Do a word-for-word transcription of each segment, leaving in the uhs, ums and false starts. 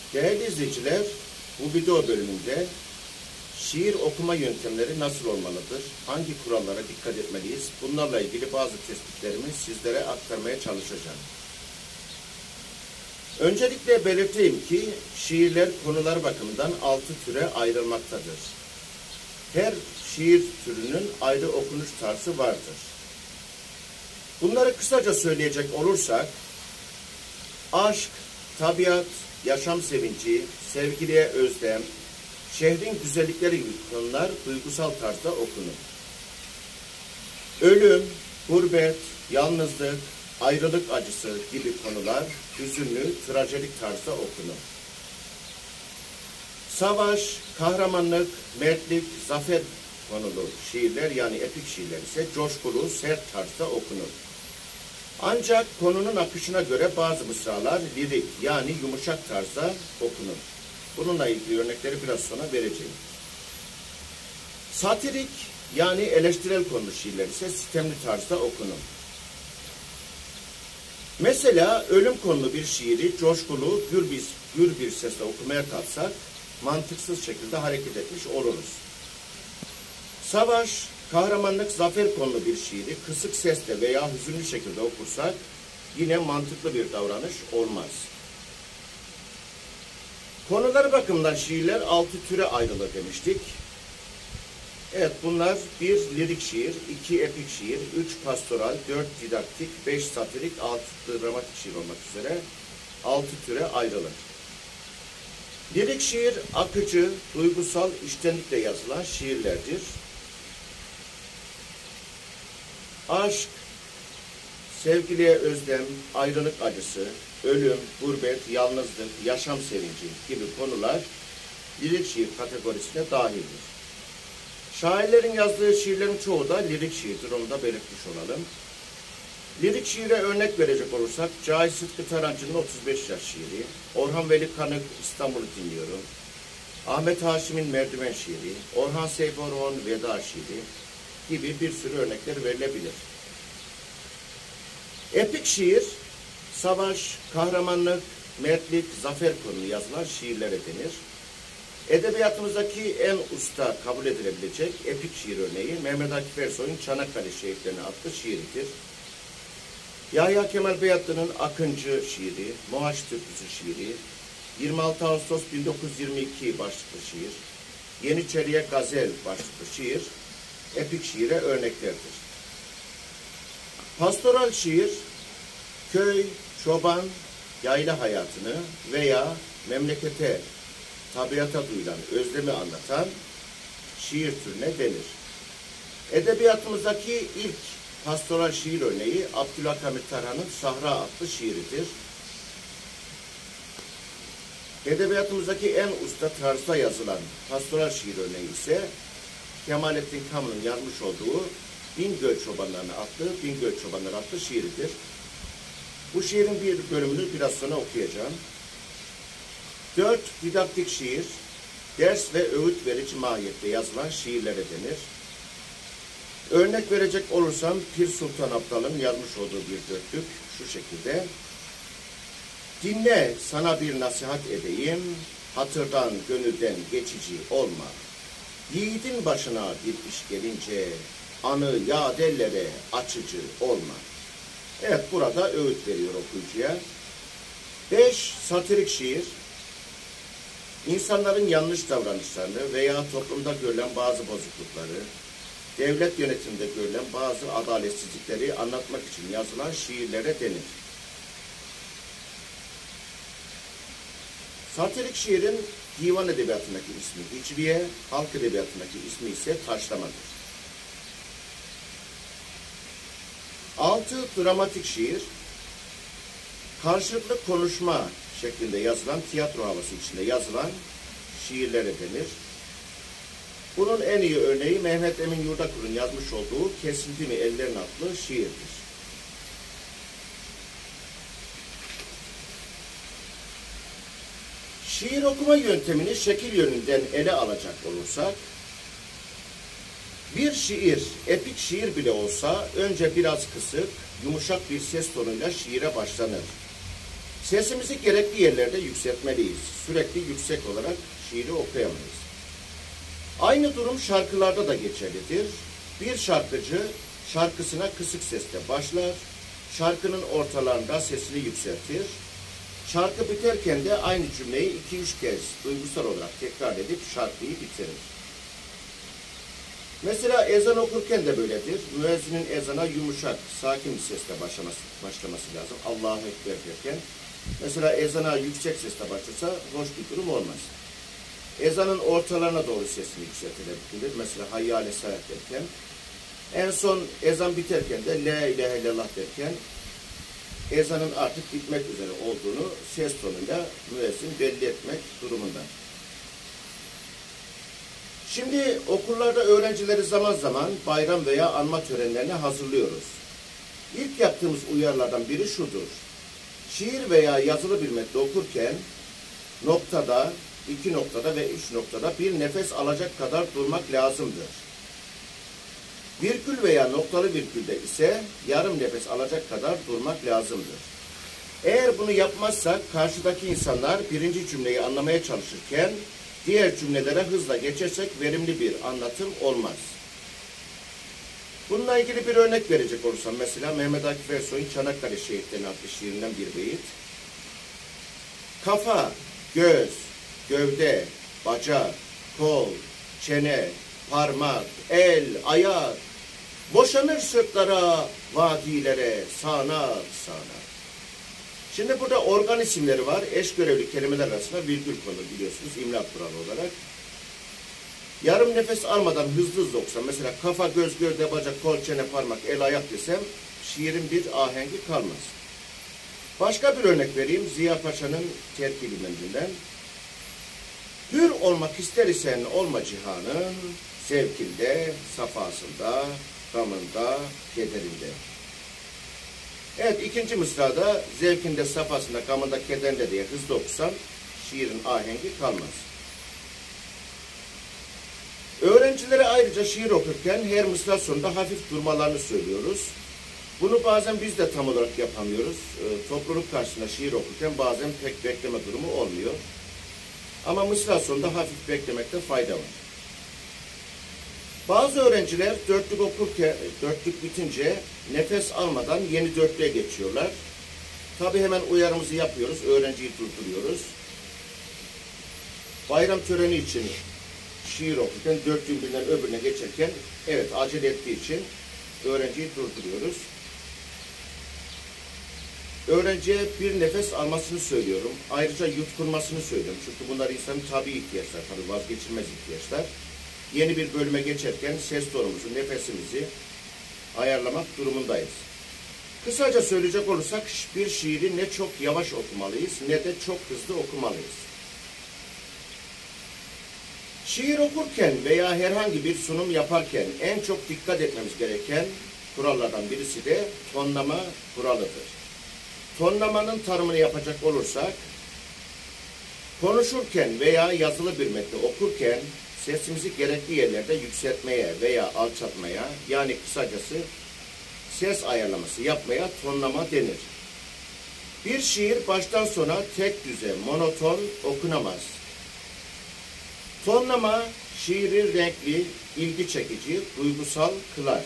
Değerli izleyiciler, bu video bölümünde şiir okuma yöntemleri nasıl olmalıdır, hangi kurallara dikkat etmeliyiz, bunlarla ilgili bazı tespitlerimi sizlere aktarmaya çalışacağım. Öncelikle belirteyim ki şiirler konular bakımından altı türe ayrılmaktadır. Her şiir türünün ayrı okunuş tarzı vardır. Bunları kısaca söyleyecek olursak, aşk, tabiat, yaşam sevinci, sevgiliye özlem, şehrin güzellikleri gibi konular duygusal tarzda okunur. Ölüm, gurbet, yalnızlık, ayrılık acısı gibi konular hüzünlü, trajedik tarzda okunur. Savaş, kahramanlık, mertlik, zafer konulu şiirler yani epik şiirler ise coşkulu, sert tarzda okunur. Ancak konunun akışına göre bazı mısralar lirik yani yumuşak tarzda okunur. Bununla ilgili örnekleri biraz sonra vereceğim. Satirik yani eleştirel konulu şiirler ise sistemli tarzda okunur. Mesela ölüm konulu bir şiiri coşkulu, gür bir, gür bir sesle okumaya kalksak mantıksız şekilde hareket etmiş oluruz. Savaş, kahramanlık, zafer konulu bir şiiri kısık sesle veya hüzünlü şekilde okursak yine mantıklı bir davranış olmaz. Konular bakımından şiirler altı türe ayrılır demiştik. Evet, bunlar bir lirik şiir, iki epik şiir, üç pastoral, dört didaktik, beş satirik, altı dramatik şiir olmak üzere altı türe ayrılır. Lirik şiir akıcı, duygusal, içtenlikle yazılan şiirlerdir. Aşk, sevgiliye özlem, ayrılık acısı, ölüm, gurbet, yalnızlık, yaşam sevinci gibi konular lirik şiir kategorisine dahildir. Şairlerin yazdığı şiirlerin çoğu da lirik şiirdir, onu da belirtmiş olalım. Lirik şiire örnek verecek olursak, Cahit Sıtkı Tarancı'nın otuz beş yaş şiiri, Orhan Veli Kanık İstanbul'u dinliyorum, Ahmet Haşim'in Merdiven şiiri, Orhan Seyfi Orhan'ın Veda şiiri gibi bir sürü örnekler verilebilir. Epik şiir, savaş, kahramanlık, mertlik, zafer konulu yazılan şiirlere denir. Edebiyatımızdaki en usta kabul edilebilecek epik şiir örneği Mehmet Akif Ersoy'un Çanakkale Şehitlerine adlı şiiridir. Yahya Kemal Beyatlı'nın Akıncı şiiri, Mohaç Türküsü şiiri, yirmi altı Ağustos bin dokuz yüz yirmi iki başlıklı şiir, Yeniçeriye Gazel başlıklı şiir, epik şiire örneklerdir. Pastoral şiir, köy, çoban, yayla hayatını veya memlekete, tabiata duyulan özlemi anlatan şiir türüne denir. Edebiyatımızdaki ilk pastoral şiir örneği Abdülhamit Tarhan'ın Sahra adlı şiiridir. Edebiyatımızdaki en usta tarzda yazılan pastoral şiir örneği ise Kemalettin Kamlı'nın yazmış olduğu Bingöl Çobanları'nı adlı Bingöl Çobanları adlı şiiridir. Bu şiirin bir bölümünü biraz sonra okuyacağım. Dört didaktik şiir, ders ve öğüt verici mahiyette yazılan şiirlere denir. Örnek verecek olursam Pir Sultan Abdal'ın yazmış olduğu bir dörtlük şu şekilde. Dinle, sana bir nasihat edeyim, hatırdan gönülden geçici olma. Yiğidin başına bir iş gelince, anı yadellere açıcı olma. Evet, burada öğüt veriyor okuyucuya. Beş satirik şiir, İnsanların yanlış davranışlarını veya toplumda görülen bazı bozuklukları, devlet yönetiminde görülen bazı adaletsizlikleri anlatmak için yazılan şiirlere denir. Satirik şiirin divan edebiyatındaki ismi Hicviye, halk edebiyatındaki ismi ise Taşlamadır. Altı dramatik şiir, karşılıklı konuşma şeklinde yazılan, tiyatro havası içinde yazılan şiirlere denir. Bunun en iyi örneği Mehmet Emin Yurdakur'un yazmış olduğu Kesildi mi Ellerin adlı şiirdir. Şiir okuma yöntemini şekil yönünden ele alacak olursak, bir şiir, epik şiir bile olsa önce biraz kısık, yumuşak bir ses tonuyla şiire başlanır. Sesimizi gerekli yerlerde yükseltmeliyiz. Sürekli yüksek olarak şiiri okuyamayız. Aynı durum şarkılarda da geçerlidir. Bir şarkıcı şarkısına kısık sesle başlar, şarkının ortalarında sesini yükseltir. Şarkı biterken de aynı cümleyi iki üç kez duygusal olarak tekrar edip şarkıyı bitirir. Mesela ezan okurken de böyledir. Müezzinin ezana yumuşak, sakin bir sesle başlaması, başlaması lazım. Allahu Ekber derken. Mesela ezana yüksek sesle başlasa hoş bir durum olmaz. Ezanın ortalarına doğru sesini yükseltilebilir. Mesela hayya ale salat derken. En son ezan biterken de la ilahe illallah derken ezanın artık bitmek üzere olduğunu ses tonuyla müezzin belli etmek durumunda. Şimdi okullarda öğrencileri zaman zaman bayram veya anma törenlerine hazırlıyoruz. İlk yaptığımız uyarılardan biri şudur. Şiir veya yazılı bir metni okurken noktada, iki noktada ve üç noktada bir nefes alacak kadar durmak lazımdır. Virgül veya noktalı virgülde ise yarım nefes alacak kadar durmak lazımdır. Eğer bunu yapmazsak karşıdaki insanlar birinci cümleyi anlamaya çalışırken diğer cümlelere hızla geçersek verimli bir anlatım olmaz. Bununla ilgili bir örnek verecek olursam mesela Mehmet Akif Ersoy'un Çanakkale Şehitleri adlı şiirinden bir beyit. Kafa, göz, gövde, bacak, kol, çene, parmak, el, ayak, boşanır sırtlara, vadilere, sağanak sağanak. Şimdi burada organ isimleri var. Eş görevli kelimeler arasında virgül konur biliyorsunuz imla kuralı olarak. Yarım nefes almadan hızlı hızlı okusam, mesela kafa, göz, gövde, bacak, kol, çene, parmak, el, ayak desem şiirin bir ahengi kalmaz. Başka bir örnek vereyim. Ziya Paşa'nın terkibi mendinden. Hür olmak ister isen olma cihanın, zevkinde, safasında, gamında, kederinde. Evet, ikinci mısrada zevkinde, safasında, gamında, kederinde diye hızlı okusam şiirin ahengi kalmaz. Öğrencilere ayrıca şiir okurken her mısra sonunda hafif durmalarını söylüyoruz. Bunu bazen biz de tam olarak yapamıyoruz. E, topluluk karşısında şiir okurken bazen pek bekleme durumu olmuyor. Ama mısra sonunda hafif beklemekte fayda var. Bazı öğrenciler dörtlük okurken, dörtlük bitince nefes almadan yeni dörtlüğe geçiyorlar. Tabii hemen uyarımızı yapıyoruz, öğrenciyi durduruyoruz. Bayram töreni için şiir okurken dörtlüğün birinden öbürüne geçerken, evet acele ettiği için öğrenciyi durduruyoruz. Öğrenciye bir nefes almasını söylüyorum. Ayrıca yutkunmasını söylüyorum. Çünkü bunlar insanın tabii ihtiyaçlar, tabii vazgeçilmez ihtiyaçlar. Yeni bir bölüme geçerken ses tonumuzu, nefesimizi ayarlamak durumundayız. Kısaca söyleyecek olursak bir şiiri ne çok yavaş okumalıyız ne de çok hızlı okumalıyız. Şiir okurken veya herhangi bir sunum yaparken en çok dikkat etmemiz gereken kurallardan birisi de tonlama kuralıdır. Tonlamanın tanımını yapacak olursak, konuşurken veya yazılı bir metni okurken sesimizi gerekli yerlerde yükseltmeye veya alçaltmaya, yani kısacası ses ayarlaması yapmaya tonlama denir. Bir şiir baştan sona tek düze, monoton okunamaz. Tonlama şiiri renkli, ilgi çekici, duygusal kılar.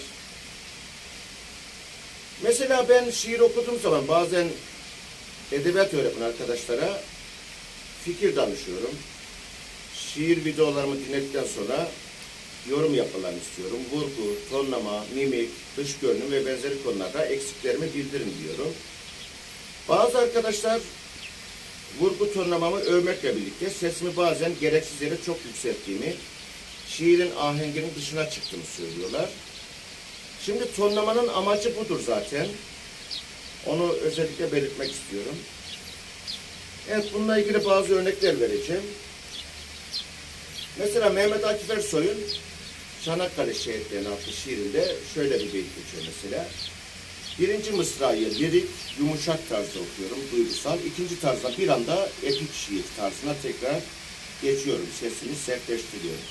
Mesela ben şiir okuduğum zaman bazen edebiyat öğretmen arkadaşlara fikir danışıyorum. Şiir videolarımı dinledikten sonra yorum yapmalarını istiyorum. Vurgu, tonlama, mimik, dış görünüm ve benzeri konularda eksiklerimi bildirin diyorum. Bazı arkadaşlar vurgu tonlamamı övmekle birlikte sesimi bazen gereksiz yere çok yükselttiğimi, şiirin ahenginin dışına çıktığımı söylüyorlar. Şimdi tonlamanın amacı budur zaten. Onu özellikle belirtmek istiyorum. Evet, bununla ilgili bazı örnekler vereceğim. Mesela Mehmet Akif Ersoy'un Çanakkale Şehitleri adlı şiirinde şöyle bir beyit geçiyor mesela. Birinci mısrayı lirik, yumuşak tarzda okuyorum, duygusal. İkinci tarzda bir anda epik şiir tarzına tekrar geçiyorum. Sesini sertleştiriyorum.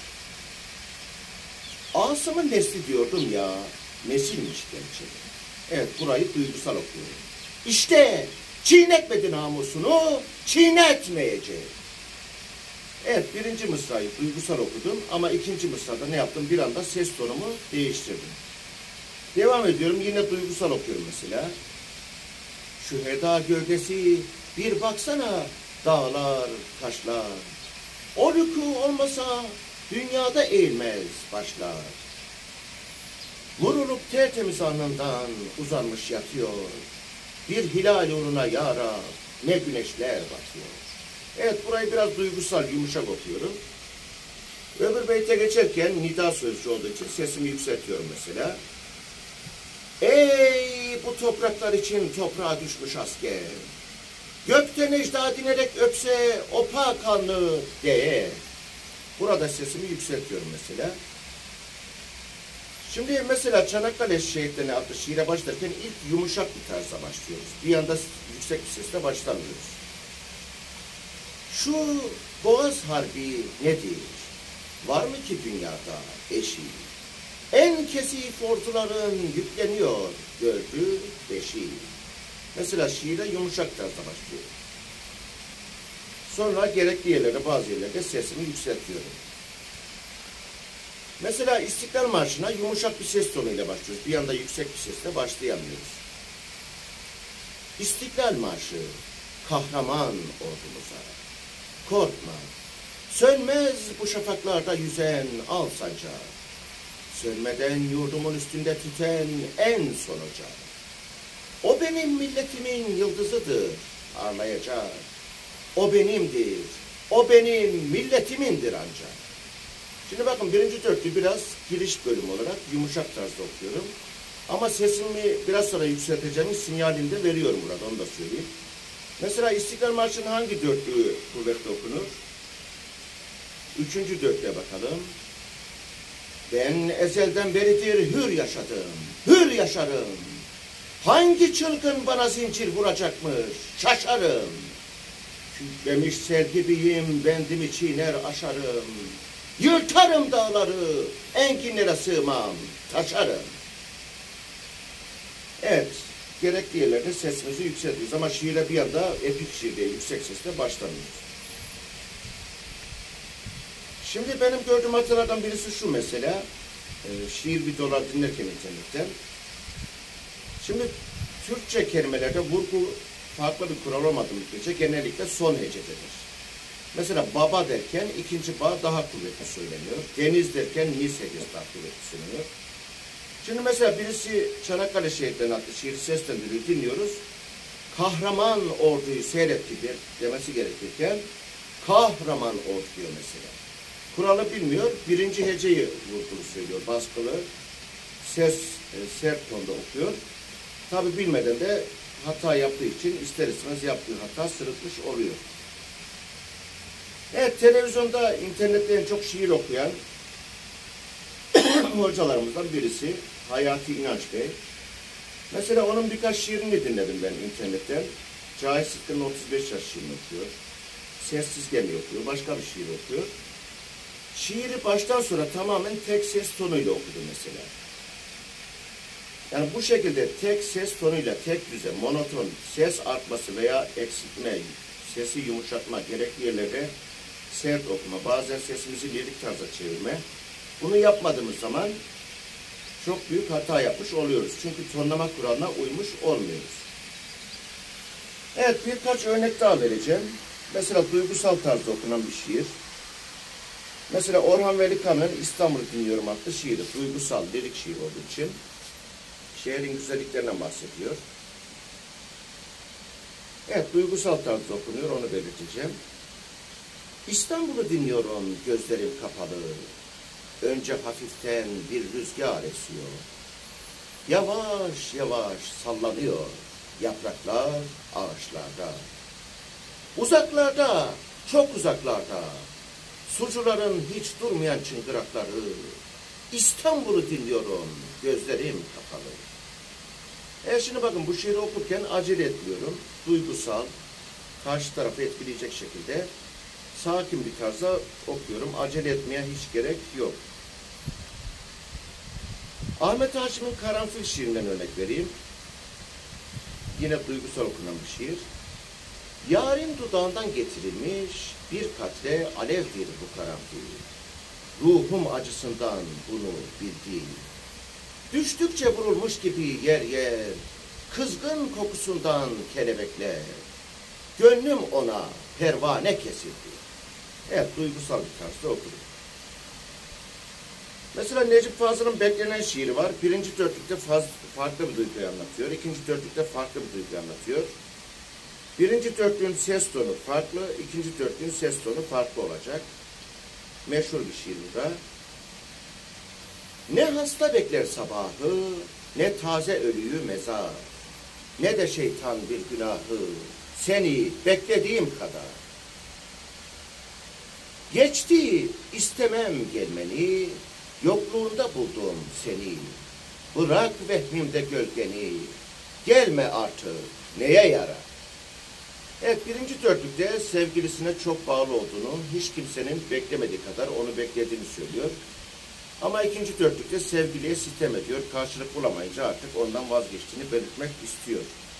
Asım'ın nesli diyordum ya, nesilmiş gerçekten. Evet, burayı duygusal okuyorum. İşte Çiğnetmedi namusunu, çiğnetmeyecek. Evet, birinci mısrayı duygusal okudum ama ikinci mısrada ne yaptım? Bir anda ses tonumu değiştirdim. Devam ediyorum, yine duygusal okuyorum mesela. Şüheda gövdesi, bir baksana, dağlar, taşlar. O rükû olmasa, dünyada eğilmez başlar. Vurulup tertemiz alnından uzanmış yatıyor. Bir hilal uğruna ya Rab, ne güneşler batıyor. Evet, burayı biraz duygusal, yumuşak okuyorum. Öbür beyte geçerken nida sözcüğü olduğu için sesimi yükseltiyorum mesela. Ey bu topraklar için toprağa düşmüş asker. Gökten ecda dinerek öpse o pak kanlı diye. Burada sesimi yükseltiyorum mesela. Şimdi mesela Çanakkale şehitlerine adlı şiire başlarken ilk yumuşak bir tarzda başlıyoruz. Bir anda yüksek bir sesle başlamıyoruz. Şu Boğaz Harbi nedir? Var mı ki dünyada eşi? En kesif orduların yükleniyor gördü beşi. Mesela şiire yumuşak tarzda başlıyor. Sonra gerekli yerlere, bazı yerlerde sesimi yükseltiyorum. Mesela İstiklal Marşı'na yumuşak bir ses tonuyla başlıyoruz. Bir anda yüksek bir sesle başlayamıyoruz. İstiklal Marşı, kahraman ordumuza. Korkma, sönmez bu şafaklarda yüzen al sancağı. Sönmeden yurdumun üstünde tüten en son ocağı. O benim milletimin yıldızıdır, parlayacak. O benimdir, o benim milletimindir ancak. Şimdi bakın birinci dörtlü biraz giriş bölümü olarak yumuşak tarzda okuyorum. Ama sesimi biraz sonra yükselteceğimin sinyalini de veriyorum burada, onu da söyleyeyim. Mesela İstiklal Marşı'nın hangi dörtlüğü kuvvetli okunur? Üçüncü dörtlüğe bakalım. Ben ezelden beridir hür yaşadım, hür yaşarım. Hangi çılgın bana zincir vuracakmış, şaşarım. Kükremiş sel gibiyim, bendimi çiğner aşarım. Yırtarım dağları, enginlere sığmam, taşarım. Evet, gerekli yerlerde sesimizi yükseltiyoruz ama şiire bir anda epik şiirde yüksek sesle başlamıyoruz. Şimdi benim gördüğüm hatalardan birisi şu mesela, e, şiir videolar dinlerken internetten. Şimdi Türkçe kelimelerde vurgu farklı bir kural olmadığı müddetçe genellikle son hecededir. Mesela baba derken ikinci ba daha kuvvetli söyleniyor. Deniz derken nis hecesi daha kuvvetli söyleniyor. Şimdi mesela birisi Çanakkale şehitlerine adlı şiiri seslendiriyor, dinliyoruz. Kahraman orduyu seyretti demesi gerekirken kahraman ordu diyor mesela. Kuralı bilmiyor, birinci heceyi vurgulu söylüyor, baskılı, ses e, sert tonda okuyor. Tabi bilmeden de hata yaptığı için ister istemez yaptığı hata sırıtmış oluyor. Evet, televizyonda, internette en çok şiir okuyan hocalarımızdan birisi Hayati İnanç Bey. Mesela onun birkaç şiirini dinledim ben internetten. Cahit Sıtkı'nın otuz beş yaş şiirini okuyor. Sessiz Gemi okuyor, başka bir şiir okuyor. Şiiri baştan sonra tamamen tek ses tonuyla okudu mesela. Yani bu şekilde tek ses tonuyla, tek düze, monoton ses artması veya eksiltme, sesi yumuşatma, gerekli yerlere sert okuma, bazen sesimizi lirik tarza çevirme. Bunu yapmadığımız zaman çok büyük hata yapmış oluyoruz. Çünkü tonlama kuralına uymuş olmuyoruz. Evet, birkaç örnek daha vereceğim. Mesela duygusal tarzda okunan bir şiir. Mesela Orhan Veli-Kanık'ın İstanbul'u Dinliyorum adlı şiiri. Duygusal, lirik şiir olduğu için şehrin güzelliklerinden bahsediyor. Evet, duygusal tarzda okunuyor, onu belirteceğim. İstanbul'u dinliyorum, gözlerim kapalı. Önce hafiften bir rüzgar esiyor. Yavaş yavaş sallanıyor yapraklar ağaçlarda. Uzaklarda, çok uzaklarda, sucuların hiç durmayan çıngırakları. İstanbul'u dinliyorum, gözlerim kapalı. E şimdi bakın, bu şiiri okurken acele etmiyorum. Duygusal, karşı tarafı etkileyecek şekilde sakin bir tarzda okuyorum. Acele etmeye hiç gerek yok. Ahmet Haşim'in Karanfil şiirinden örnek vereyim. yine duygusal okunan bir şiir. Yarın dudağından getirilmiş bir katre alevdir bu karanfil. Ruhum acısından bunu bildi. Düştükçe vurulmuş gibi yer yer, kızgın kokusundan kelebekler. Gönlüm ona pervane kesildi. Evet, duygusal bir tarzda okudu. Mesela Necip Fazıl'ın Beklenen şiiri var. Birinci dörtlükte faz, farklı bir duyguyu anlatıyor. İkinci dörtlükte farklı bir duyguyu anlatıyor. Birinci dörtlüğün ses tonu farklı, ikinci dörtlüğün ses tonu farklı olacak. Meşhur bir şiir bu da. Ne hasta bekler sabahı, ne taze ölüyü mezar, ne de şeytan bir günahı, seni beklediğim kadar. Geçti istemem gelmeni, yokluğunda buldum seni. Bırak vehmimde gölgeni, gelme artık neye yarar? Evet, birinci dörtlükte sevgilisine çok bağlı olduğunu, hiç kimsenin beklemediği kadar onu beklediğini söylüyor. Ama ikinci dörtlükte sevgiliye sitem ediyor, karşılık bulamayınca artık ondan vazgeçtiğini belirtmek istiyor.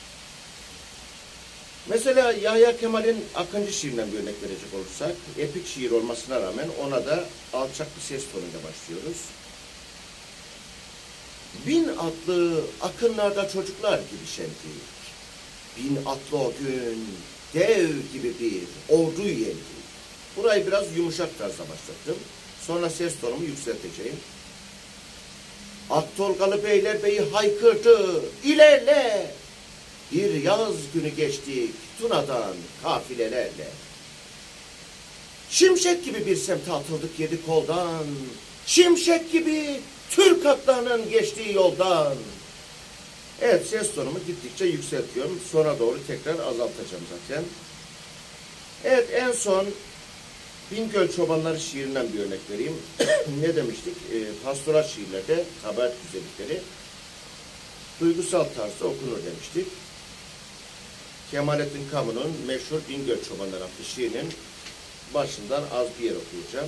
Mesela Yahya Kemal'in Akıncı şiirinden bir örnek verecek olursak, epik şiir olmasına rağmen ona da alçak bir ses tonuyla başlıyoruz. Bin atlı akınlarda çocuklar gibi şendik. Bin atlı o gün dev gibi bir ordu yendi. Burayı biraz yumuşak tarzda başlattım. Sonra ses tonumu yükselteceğim. Aktolgalı beylerbeyi haykırdı, ilerle! Bir yaz günü geçtik Tuna'dan kafilelerle. Şimşek gibi bir semte atıldık yedi koldan. Şimşek gibi Türk atlarının geçtiği yoldan. Evet, ses tonumu gittikçe yükseltiyorum. Sonra doğru tekrar azaltacağım zaten. Evet, en son Bingöl Çobanları şiirinden bir örnek vereyim. Ne demiştik? E, pastoral şiirlerde tabiat güzellikleri duygusal tarzda okunur demiştik. Kemalettin Kamu'nun meşhur Bingöl Çobanları adlı şiirinin başından az bir yer okuyacağım.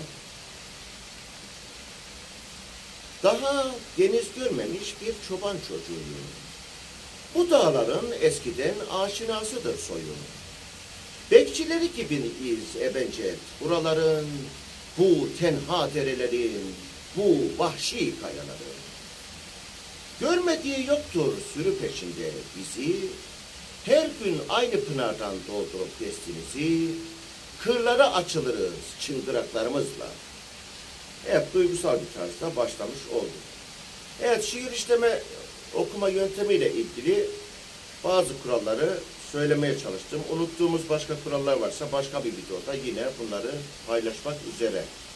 Daha deniz görmemiş bir çoban çocuğuyum. Bu dağların eskiden aşinasıdır soyum. Bekçileri gibiyiz ebencet buraların, bu tenha derelerin, bu vahşi kayaların. Görmediği yoktur sürü peşinde bizi, her gün aynı pınardan doldurup destimizi, kırlara açılırız çıngıraklarımızla. Evet, duygusal bir tarzda başlamış olduk. Evet, şiir işleme okuma yöntemiyle ilgili bazı kuralları söylemeye çalıştım. Unuttuğumuz başka kurallar varsa başka bir videoda yine bunları paylaşmak üzere.